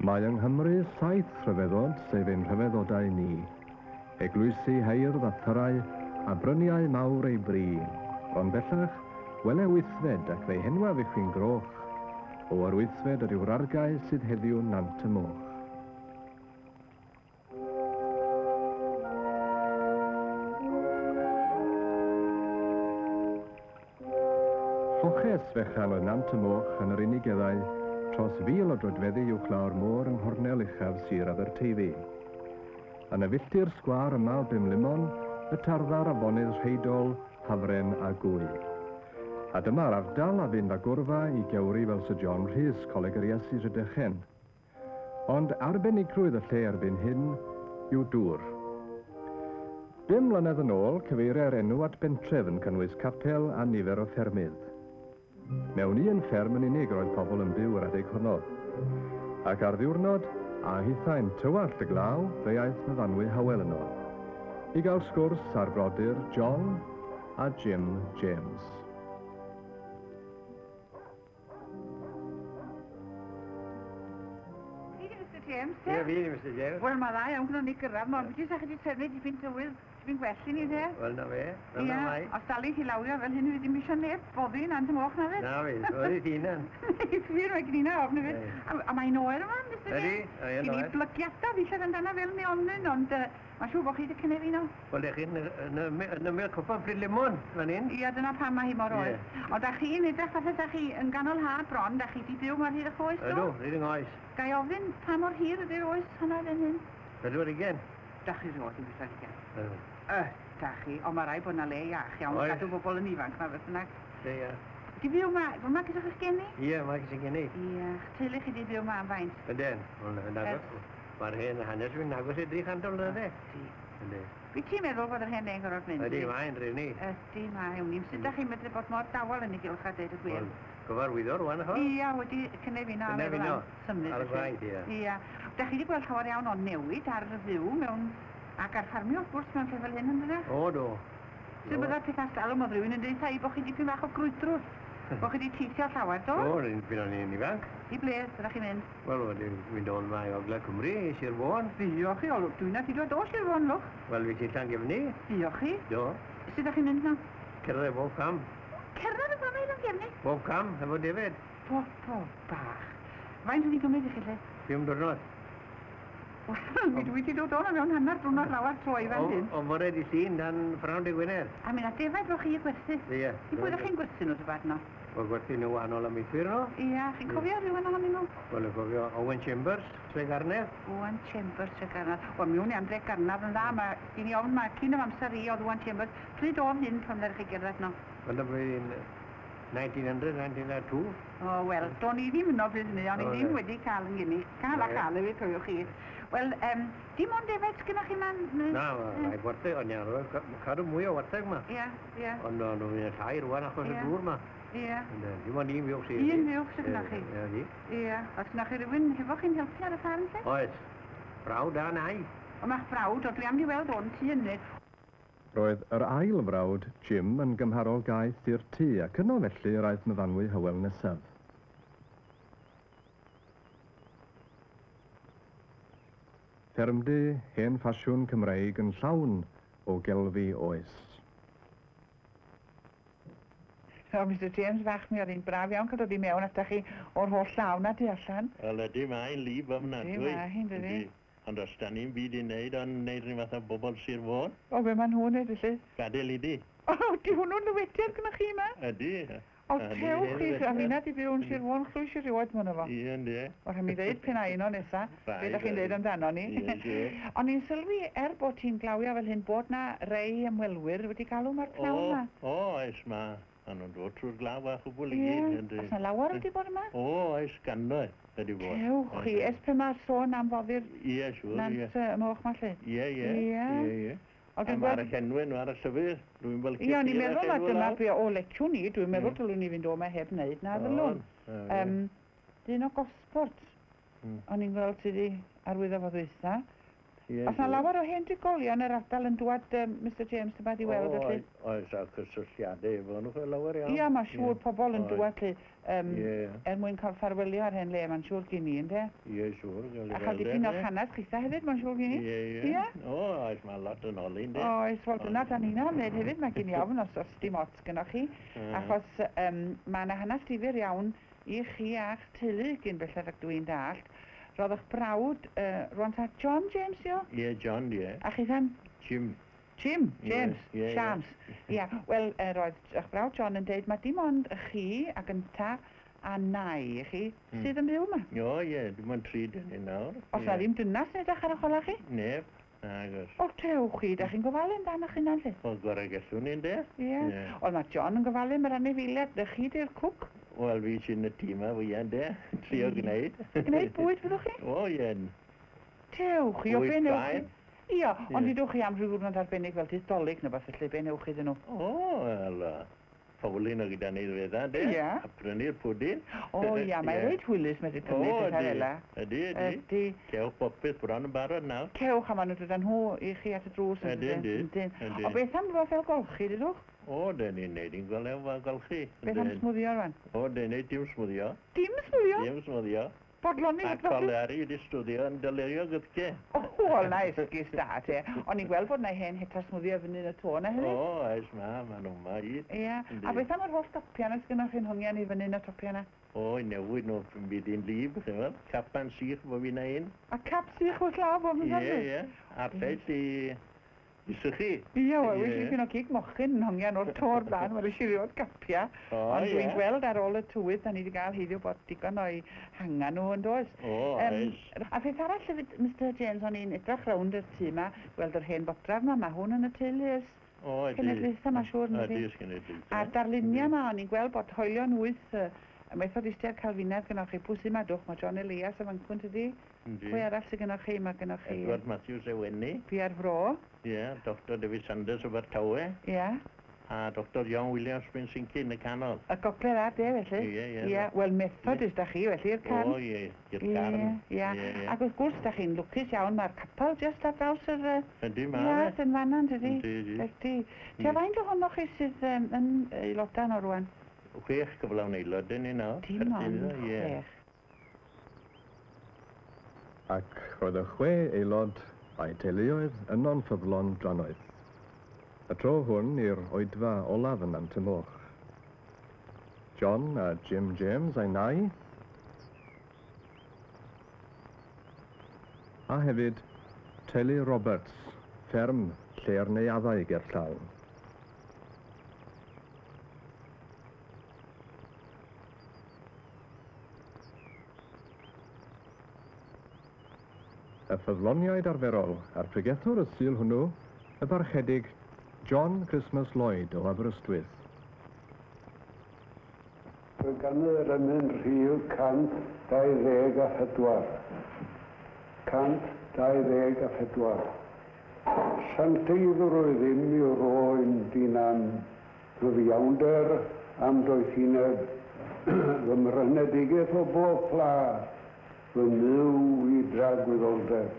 Mae yng Nghymru 7 rhyfeddod sef ein rhyfeddodau ni. Eglwysu heirdd a thyrau a bryniau mawr ei bri. Ond bellach, wele wythfed ac fe'i henwaf i'ch chi'n groch. O'r wythfed yr yw'r argae sydd heddiw nant y moch. Lloches fechan oedd nant y moch yn yr unigeddau tros 1000 o drodfeddu uwchlaw'r môr yng nghornel uchaf Sir Aberteifi. Yn y filltir sgwar yma o Bymlimon, y tarddar afonydd rheidol, hafren a gwy. A dyma'r ardal a fynd â gwrfa i gewri fel Sir John Rhys, Coleg yr Iesu Rhydychen. Ond arbenigrwydd y lle erbyn hyn yw dŵr. 5 mlynedd yn ôl, cyfeiriau'r enw at bentref yn cynnwys capel a nifer o ffermydd. Mewn un fferm yn unig roedd pobl yn byw yr adeg honno. Ac ar ddiwrnod, a hithau'n tywallt y glaw, fe aeth myfanwy Hywel yno. I gael sgwrs ar brodyr John a Jim James. James, Ie, fi, Mr James. Wel, mae dda iawn gyda ni gyrraedd, ond beth ydych chi wedi trefnu dipyn tywydd, dipyn gwell i ni, de? Wel, na fe. Ie, os dal i chi lawio fel hyn, wedi mi eisiau neb boddi nant y moch na fe? Na fe, oedd i tinan. Fyr, mae gyda ofn y fe. A mae'n oer yma, Mr James? Ydi, ie, Gyn i blygiadau fi eisiau amdana fel neonyn, ond mae'n siŵr bod chi wedi cynnig fi no. Wel, ych chi'n ymwyl cwpan ffrid limon, fan hyn. Ie, dyna pam mae hi mor oer. Ond da chi'n edrych fatha da chi yn ganol ha bron, da chi wedi byw mor hir eich oes, do? Ydw, rydyn yng Ngoes. Ga i ofyn pa mor hir ydy'r oes hwnna fan hyn? Pedwar ugen. Da chi rhywbeth yn bwysa ugen? Da chi, ond mae rai bod na le iach iawn, cadw bobl yn ifanc na beth yna. Ie. Di byw ma, fel ma gyda chi'ch geni? Ie, mae gyda'n geni. Ie, teulu chi di byw ma am faint? Ydyn, mae'r hen hanes fi'n agos i 300 mlynedd e. Ydy. Fi ti'n meddwl bod yr hen le'n gorfod mynd? Ydy, mae'n rhywni. Ydy, mae'n dim. Sut da chi'n meddwl bod mor dawel yn ei gylch a dweud y gwir? Gyfarwyddor, wan ycho? Ie, wedi cynefino ar y gwaith, ie. Ie. Da chi wedi gweld llawer iawn o newid ar y fyw mewn... ac ar ffarmio, wrth gwrs, mewn lle fel hyn yn dydych? O, do. Sut byddai'r peth astalwm oedd rhywun yn dweud thai bod chi dipyn bach o grwydrwr? Bod chi wedi teithio llawer, do? O, fi'n o'n i'n ifanc. I ble, ydych chi'n mynd? Wel, fi'n dod yma i Ogledd Cymru, i Sir Fôn. Diolch chi, dwi'n na ti dod o Sir Fôn, lwch? Wel, fi ti'n Llangefni. Diolch chi. Do. Sut ydych chi'n mynd na? Cerdded bob cam. Cerdded y famau Llangefni? Bob cam, efo David. Bob bach. Faint wedi gymryd i chi lle? 5 diwrnod. Wel, mi dwi ti dod o'n mewn hanner drw'n o'r lawer troi fan hyn. O mored i llun dan ffrawn dy Gwener. A mynd a defaid roch chi i gwerthu? Ie. I bwyd o'ch chi'n gwerthu nhw, dyfad no? Wel, gwerthu nhw anol am eithwyr nhw. Ie, chi'n cofio rhywun ohonyn nhw? Wel, yn cofio Owen Chambers, Tre Garnedd. Owen Chambers, Tre Garnedd. Wel, mi wn i am Tre Garnedd yn dda, mae gen i ofn mae cyn am amser i oedd Owen Chambers. Pryd oedd hyn pan ddech chi gerdded no? Wel, yn 1900, 1902. O, wel, do'n i ddim yn o bryd hynny, ond i ddim wedi cael yn gynnu. Cael a cael efo, cofiwch chi. Wel, dim ond defaid sgynnoch chi man? Na, mae wartheg, ond iawn, cadw mwy o wartheg ma. Ie, ie. Ond nhw'n llai rwan achos y dŵr ma. Ie. Dim ond un fiwch sydd. Un fiwch sydd gynnach chi? Ie. Ie. Os gynnach chi rhywun hefo chi'n helpu ar y ffarm lle? Oes. Brawd a nai. O, ma'ch brawd, o dwi am di weld o'n ti yny. Roedd yr ail frawd, Jim, yn gymharol gaeth i'r tŷ ac yno felly yr aeth myfanwy Hywel nesaf. Ffermdy hen ffasiwn Cymreig yn llawn o gelfi oes. O, Mr James, fach mi oedd hi'n braf iawn cael dod i mewn ata chi o'r holl llawn na di allan. Wel, ydy mae'n lif ofnadwy. Ydy mae'n, dydy. Ond os da ni'n byd i wneud, ond wneud rhywun fath o bobl Sir Fôn. O, be ma'n hwn edrych chi? Gadael i di. O, di hwnnw'n lywediad gyda chi yma? Ydy. O, tewch chi, a fi na di byw yn Sir Fôn chlwys i rioed mwyn efo. Ie, ynddi. O, rhaid mi ddeud pen aino nesa, beth ydych chi'n dweud amdano ni. Ond ni'n sylwi, bod ti'n glawio fel hyn, bod na rei ymwelwyr wedi galw mae'r pnawn yma. O, oes ma. A nhw'n dod trwy'r glaw a chwbl i gyd. Os na lawer wedi bod yma? O, oes gannoedd wedi bod. Tewch chi, espe mae'r sôn am foddi'r... Ie, siwr, ie. Nant y moch ma lle? Ie. A mae'r enwyn ar y llyfr, dwi'n fel Ie, o'n i'n meddwl na dyna be o lecw ni, dwi'n meddwl dylwn ni fynd o me heb wneud na ddylwn. Dyn o gosport, o'n i'n gweld sydd wedi arwyddo fo ddwytha. Os na lawer o hen drigolion yr ardal yn dŵad Mr James yma di weld felly? Oes a cysylltiadau efo nhw fel lawer iawn. Ia, mae siŵr pobl yn Oes. dŵad lle Ie. mwyn cael ffarwelio ar hen le, mae'n siŵr gen i, ynddo? Ie, siŵr. A chael dipyn o hanes chitha hefyd, mae'n siŵr gen i? Ie. O, oes, mae lot yn oli, ynddo? Oes, wel dyna dan ni'n amled hefyd, mae gen i ofn os dim ots gynnwch chi. Achos mae yna hanes difyr iawn i chi a'ch teulu gyn belled ac dwi'n dallt. Roedd eich brawd, rwan ta John James, io? Ie, John, ie. A chi then? Jim. Jim, James, Ie, ie, Shams. Ia, wel, roedd eich brawd John yn deud, mae dim ond chi ac yn ta a nai i chi sydd yn byw yma. O, ie, dim ond 3 dyn ni nawr. Os na ddim dynas neu ddech ar eich ola chi? Neb. Agos. O, tewch chi, da chi'n gofalu amdano chi'n allu? O, gorau gallwn ni, ynddo? Ie. Ond mae John yn gofalu, mae'r anifiliad, dy chi di'r cwc. Wel, fi sy'n y tîm a fwy, ynddo? Trio gwneud. Gwneud bwyd fyddwch chi? O, ie. Tewch chi, o Bwyd be newch braidd. chi? Ia, ond dydwch chi am rhyw ddwrnod arbennig fel tystolig neu beth lle be newch chi dyn nhw? O, wel, ffawlun o gyda ni ddwedda, ynddo? Ie. A prynu'r pwdin. O ia, mae reid hwylus mae wedi prynu pethau fel Ydy, ydy. Ydy. Cewch popeth bron yn barod nawr. Cewch a maen nhw dod â nhw i chi at y drws. Ydy, ydy. Ydy. O beth am fel golchi, dydwch? O, dyn ni'n neud i'n gweld fel golchi. Beth am smwddio rwan? O, dyn ni'n dim smwddio. Dim smwddio? Dim smwddio. Bodloni? A coleri wedi studio yn dylerio gydge. O, wel na esgus da te. O'n i'n gweld bod na hen heta smwddio fyny yn y to na hynny? O, eis ma, ma'n nhw ma i. Ia. A beth am yr holl topian os gynnwch chi'n hongian i fyny yn y topian na? O, i newid nhw yn byd i'n lib, chyfod. Capan sych bo fi'n ein. A cap sych wrth law bod yn Ie, ie. A'r llais i sychu. Ie, wel, wyth chi'n o gig mochyn yn hongian o'r tor blaen, mae'n eisiau rioed gapia. O, Ond ie. dwi'n gweld ar ôl y tywydd, da ni wedi cael heddiw bod digon o'i hangan nhw yn does. O, eis. A peth arall hefyd, Mr James, o'n i'n edrych rownd y tŷ yma, gweld yr hen bodraf yma, mae hwn yn y teulu ys O, ydy. cenedlaethau, mae'n siŵr. Ydy, ys cenedlaethau. A darluniau yma, o'n i'n gweld bod hoelion wyth y Methodistiaid Calfinedd gynnwch chi. Pwys yma dwch, mae John Elias y fancwn tydi. Pwy arall sydd gynnwch chi? Mae gynnwch chi Edward Matthews Ewenni. Pierre Fro. Ie, Dr David Sanders o Bartawe. Ie. A Dr John Williams Brynsinki yn y canol. Y gogledd ar de, felly? Ie. Ie, wel, Methodist da chi, felly, i'r carn. O, ie, i'r carn. Ie. Ac wrth gwrs, da chi'n lwcus iawn, mae'r capel just ar draws yr... Ydy, ma. Ie, yn fanna, ydy. Ydy. Ydy. Tia faint ohonoch chi sydd yn aelodan o rwan? 6 cyflawn aelod yn ni nawr. Dim ond Ie. 6. Ac roedd y 6 aelod a'i teuluoedd yn onffyflon drannoedd. Y tro hwn i'r oedfa olaf yn Nantymoch. John a Jim James a'i nai. A hefyd teulu Roberts, fferm lle'r neuaddau gerllaw. Y ffyddloniaid arferol a'r pregethwr y sul hwnnw, y barchedig John Christmas Lloyd o Aberystwyth. Roedd gan yr ymyn rhyw 124. 124. Santeiddo roedd ddim i roen dinan gyfiawnder am doethineb fy mrynedigaeth o bob pla fy myw i dragwyddoldeb.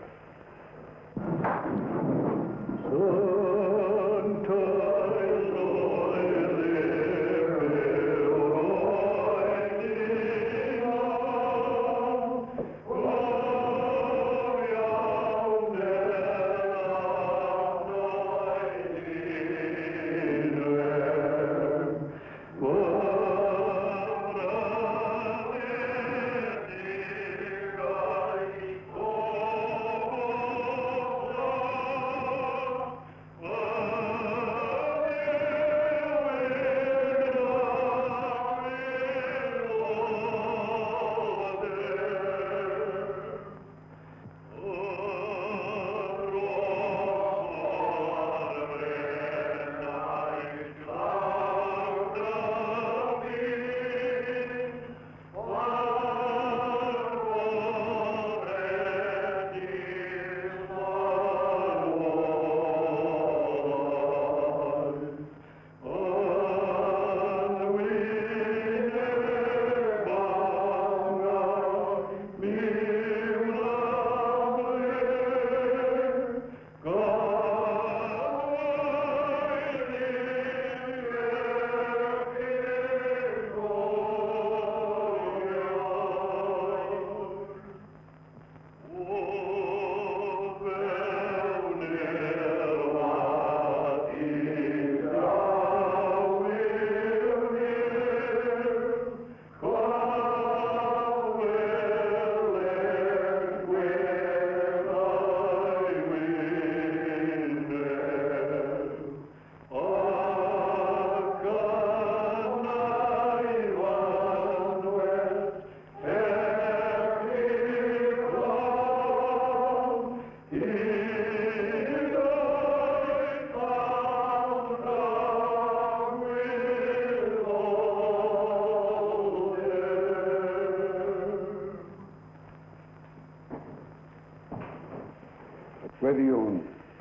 Weddiwn.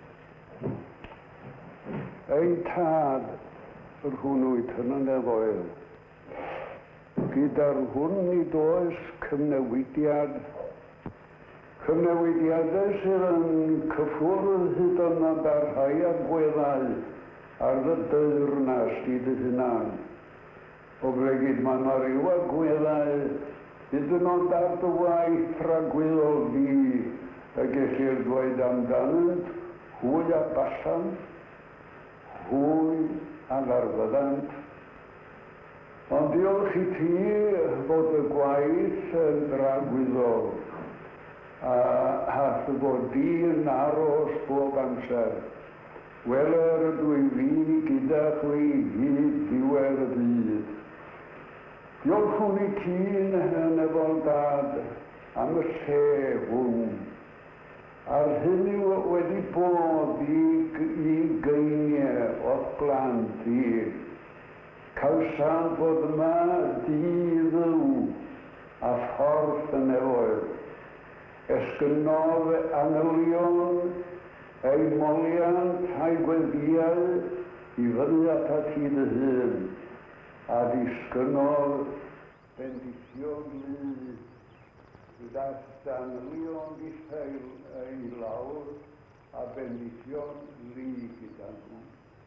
Ein tad yr hwnnwyd hynny'n efoel. Gyda'r hwn nid oes cymnewidiad. Cymnewidiadau sydd yn cyffwrdd hyd yma barhau a gweddau ar y deyrnas i dy hunan. O bregyd mae yna ryw a gweddau hyd yn oed ar dy waith rhagwyddol fi a gellir dweud amdanynt hwy a ballant, hwy a garfyddant. Ond diolch i ti fod y gwaith yn rhagwyddol a hath fod di yn aros bob amser. Weler ydw i fi gyda chwi hyd diwedd y byd. Diolch hwn i cyn yn efo dad am y lle hwn. Ar hyn yw wedi bod i geiniau o'r blant i. Cawsant fod yma di-ddyw a ffordd yn efoel. Esgynnodd anylion ei moliant a'i gweddiau i fyny at ati dy hun a disgynnodd bendision lu gyda'r anylion dispeil ei lawr a bendision lu gyda nhw.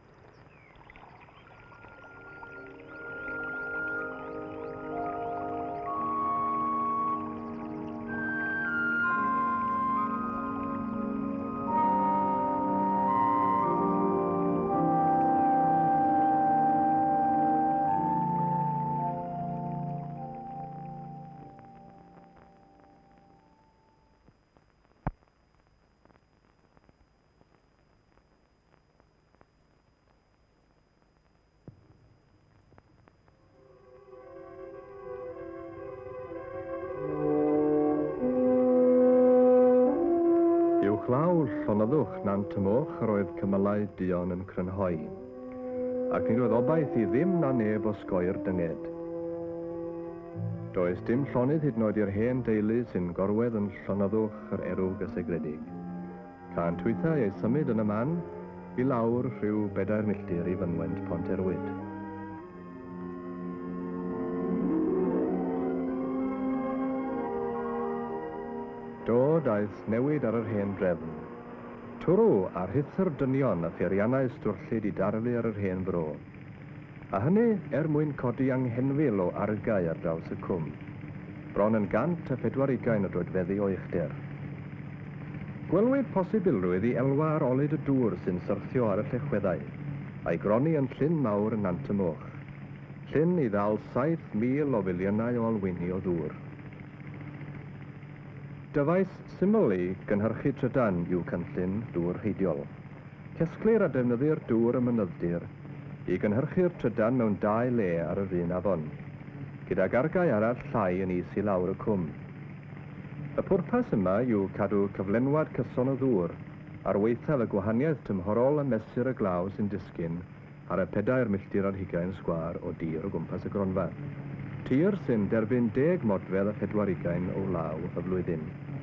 Uwchlaw llonyddwch nant y moch yr oedd cymylau dion yn crynhoi, ac nid oedd obaith i ddim na neb osgoi'r dynged. Does dim llonydd hyd yn oed i'r hen deulu sy'n gorwedd yn llonyddwch yr erw gysegredig. Ca'n twythau ei symud yn y man i lawr rhyw 4 milltir i fynwent Pont Erwyd. Do daeth newid ar yr hen drefn. Twrw ar hithr dynion a pheriannau stwrllyd i darlu ar yr hen fro. A hynny mwyn codi anghenfil o argau ar draws y cwm. Bron yn 140 o droedfeddi o uchder. Gwelwyd posibilrwydd i elwa ar olyd y dŵr sy'n syrthio ar y llechweddau, a'i gronni yn llyn mawr yn Nant y Moch. Llyn i ddal 7,000 o filiynau o olwyni o ddŵr. Dyfais syml i gynhyrchu trydan yw cynllun dŵr heidiol. Cesglir a defnyddir dŵr y mynydddir i gynhyrchu'r trydan mewn 2 le ar yr un afon, gydag argau arall llai yn is i lawr y cwm. Y pwrpas yma yw cadw cyflenwad cyson o ddŵr ar weithaf y gwahaniaeth tymhorol a mesur y glaw sy'n disgyn ar y 4 milltir ar 20 sgwâr o dir o gwmpas y gronfa. Tir sy'n derbyn 10 modfedd a 40 o law y flwyddyn.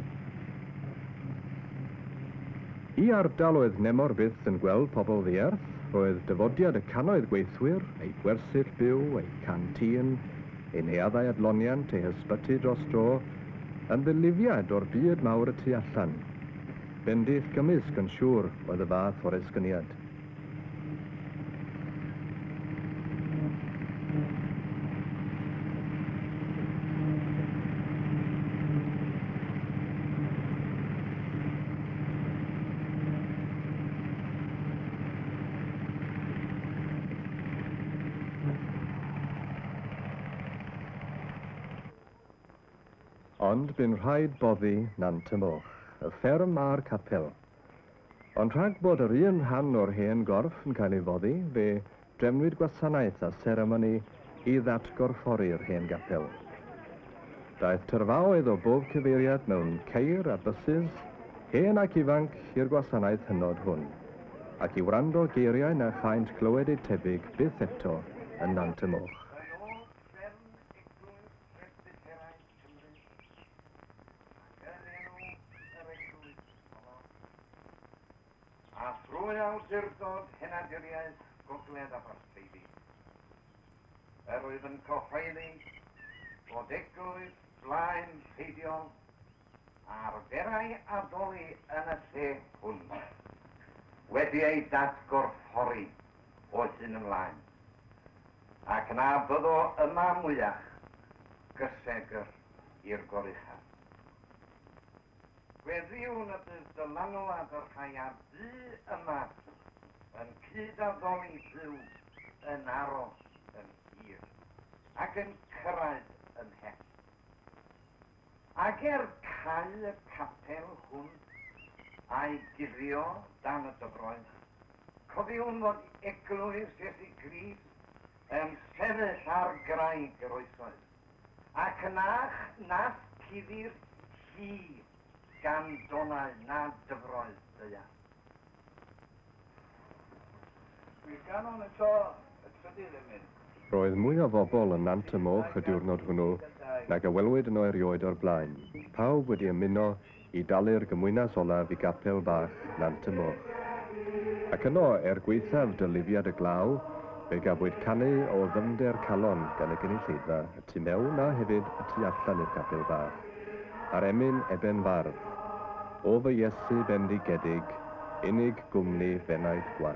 I ardal oedd Nemor byth yn gweld pobl ddiarth, roedd dyfodiad y cannoedd gweithwyr, eu gwersyll byw, eu cantin, eu neuaddau adloniant, eu hysbyty dros dro, yn ddilufiad o'r byd mawr y tu allan. Bendith gymysg yn siŵr oedd y fath o'r esgyniad. Ond bu'n rhaid boddi Nant y Moch, y fferm a'r capel. Ond rhag bod yr un rhan o'r hen gorff yn cael ei foddi, fe drefnwyd gwasanaeth a seremoni i ddatgorffori'r hen gapel. Daeth tyrfaoedd o bob cyfeiriad mewn ceir a bysys, hen ac ifanc i'r gwasanaeth hynod hwn, ac i wrando geiriau na chaint clywed eu tebyg byth eto yn Nant y Moch. Drwy awdurdod henaduriaeth gogledd Aberteifi. Yr oedd yn cyhoeddi bod eglwys blaen ffeidiol a'r ferau adoli yn y lle hwn wedi ei datgorffori o hyn ymlaen, ac na byddo yma mwyach gysegr i'r goruchaf. Gweddiwn y bydd dylanwad yr rhai ar dŷ yma yn cyd-addoli byw yn aros yn hir ac yn cyrraedd yn het. Ac cau y capel hwn a'i guddio dan y dyfroedd, cofiwn fod eglwys Iesu Grist yn sefyll ar graig yr oesoedd, ac nath cuddi'r hi gan donau na dyfroedd ddia. Mi ganon eto y trydydd emyn. Roedd mwy o bobl yn Nant y Moch y diwrnod hwnnw nag y welwyd yn erioed o'r blaen. Pawb wedi ymuno i dalu'r gymwynas olaf i gapel bach Nant y Moch. Ac yno, gweithaf dylifiad y glaw, fe gafwyd canu o ddyfnder calon gan y gynulleidfa y tu mewn a hefyd y tu allan i'r capel bach, a'r emyn eben fardd. O fy Iesu bendigedig, unig gwmni fenaid gwan.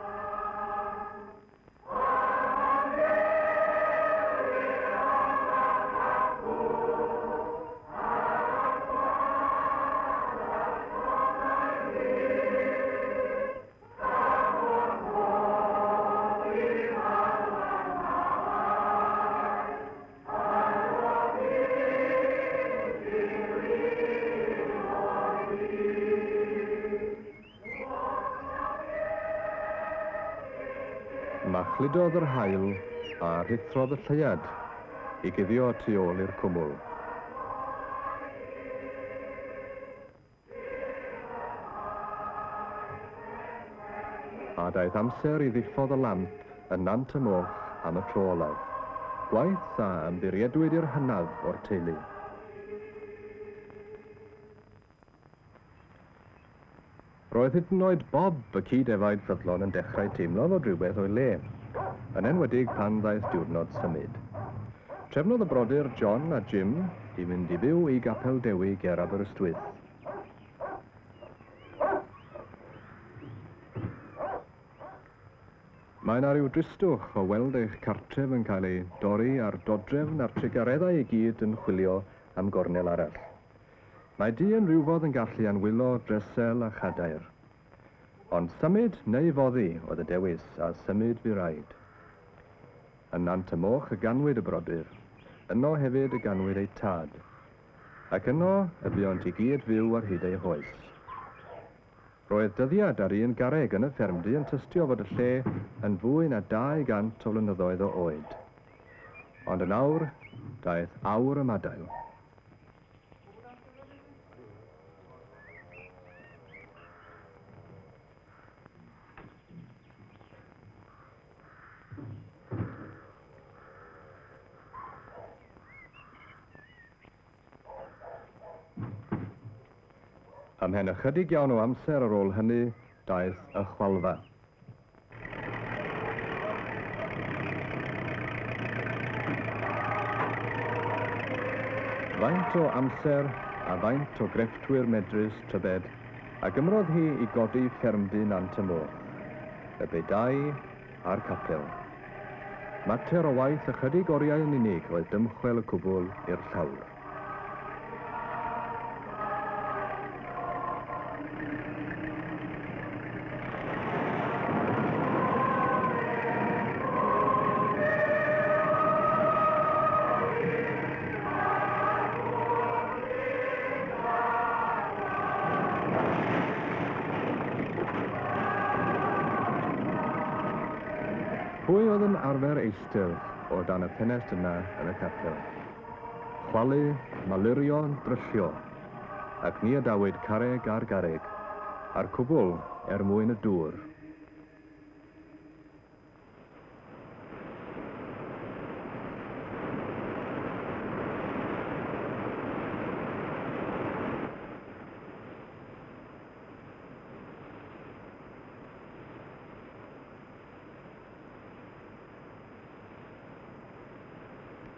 Chludodd yr haul a rhithrodd y lleiad i guddio tu ôl i'r cwmwl. A daeth amser i ddiffodd y lamp yn Nant y Moch am y tro olaf. Gwaith a ymddiriedwyd i'r hynaf o'r teulu. Roedd hyd yn oed Bob, y cyd-efaid ffyddlon, yn dechrau teimlo fod rhywbeth o'i le, yn enwedig pan ddaeth diwrnod symud. Trefnodd y brodyr John a Jim i fynd i fyw i gapel Dewi ger Aberystwyth. Mae yna ryw dristwch o weld eich cartref yn cael ei dorri a'r dodrefn a'r trigareddau i gyd yn chwilio am gornel arall. Mae dyn rhywfodd yn gallu anwylo dresel a chadair. Ond symud neu foddi oedd y dewis a symud fu raid. Yn Nant y Moch y ganwyd y brodyr, yno hefyd y ganwyd ei tad, ac yno y buont i gyd fyw ar hyd ei hoes. Roedd dyddiad ar un garreg yn y ffermdy yn tystio fod y lle yn fwy na 200 o flynyddoedd o oed. Ond yn awr, daeth awr y madail. Ymhen ychydig iawn o amser ar ôl hynny, daeth y chwalfa. Faint o amser a faint o grefftwyr medrus tybed, a gymrodd hi i godi ffermdy Nant y Moch, y bedau a'r capel. Mater o waith ychydig oriau yn unig oedd dymchwel y cwbl i'r llawr. Pwy oedd yn arfer eistedd o dan y ffenest yna yn y capel? Chwalu, malurio, dryllio, ac ni adawyd carreg ar garreg, a'r cwbl mwyn y dŵr.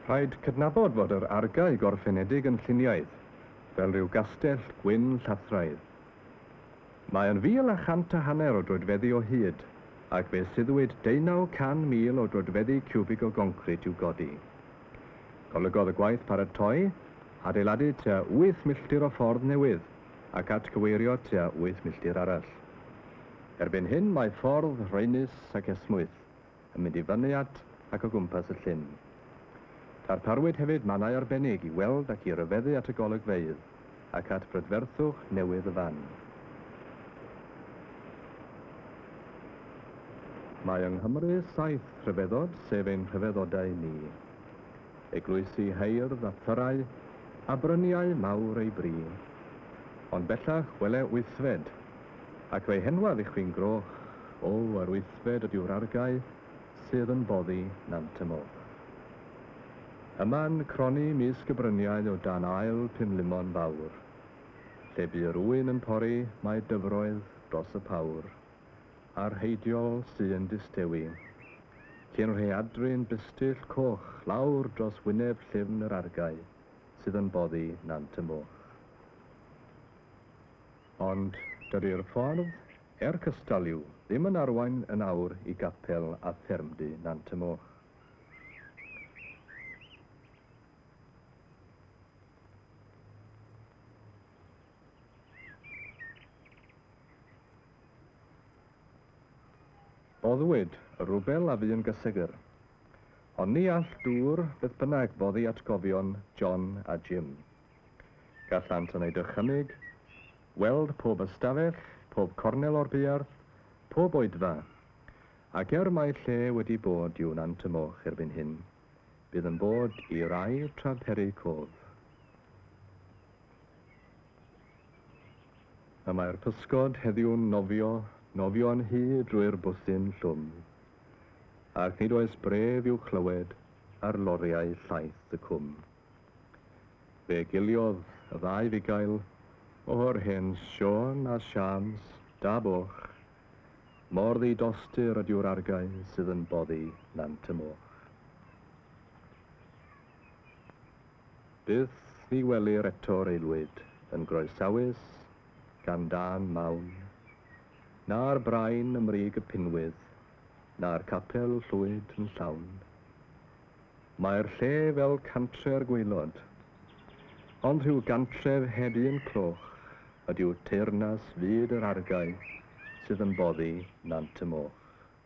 Rhaid cydnabod fod yr argae gorffenedig yn lluniaidd, fel rhyw gastell gwyn llathraidd. Mae yn 1,100 o droedfeddi o hyd, ac fe syddwyd 900,000 o droedfeddi cubic o goncrit i'w godi. Golygodd y gwaith paratoi, adeiladu tua 8 milltir o ffordd newydd, ac atgyweirio tua 8 milltir arall. Erbyn hyn mae ffordd Rheinus ac Esmwyth yn mynd i fyny at ac o gwmpas y llyn. Darparwyd hefyd mannau arbennig i weld ac i ryfeddu at y golygfeydd ac at brydferthwch newydd y fan. Mae yng Nghymru 7 rhyfeddod, sef ein rhyfeddodau ni. Eglwysi heirdd a thyrau, a bryniau mawr ei bri. Ond bellach wele wythfed, ac fe'i henwad i chwi'n groch, o ar wythfed ydyw'r argae sydd yn boddi Nant y Moch. Yma'n croni misg y bryniau o dan ail Pumlimon fawr, lle bu'r ŵyn yn pori mae dyfroedd dros y pawr, a'r heidiol sy'n distewi, cyn rheadru'n bystyll coch lawr dros wyneb llyfn yr argae sydd yn boddi Nant y Moch. Ond dydy'r ffordd, cystaliw, ddim yn arwain yn awr i gapel a ffermdy Nant y Moch. Boddwyd y rwbel a fu yn gysegur, ond ni all dŵr beth bynnag boddi atgofion John a Jim. Gallant yn ei dychymyg, weld pob ystafell, pob cornel o'r buarth, pob oedfa, ac mai lle wedi bod i'w Nant y Moch erbyn hyn, bydd yn bod i rai tra peri cof. A mae'r pysgod heddiw'n nofio'n hyd drwy'r bwthyn llwm, ac nid oes bref i'w clywed ar loriau llaeth y cwm. Fe giliodd y ddau fugail o'r hen Sion a Siams, da boch, mor ddidostur ydyw'r argae sydd yn boddi Nant y Moch. Byth ni welir eto'r eilwyd yn groesawus gan dan mawn, na'r brain ymrig y pinwydd, na'r capel llwyd yn llawn. Mae'r lle fel cantre'r gwaelod, ond rhyw gantref hedyn cloch ydyw teyrnas fyd yr argae sydd yn boddi Nant y Moch.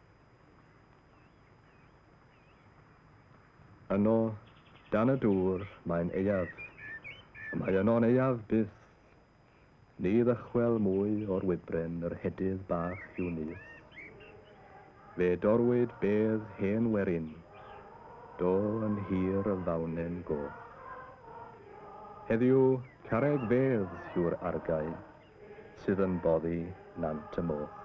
Yno, dan y dŵr, mae'n eiaf, a mae yno'n eiaf byth, ni ddychwel mwy o'r wybren yr hedydd bach i'w nyth. Fe dorwyd bedd hen werin, do yn hir y fawnen goch. Heddiw, carreg fedd yw'r argae sydd yn boddi Nant y Moch.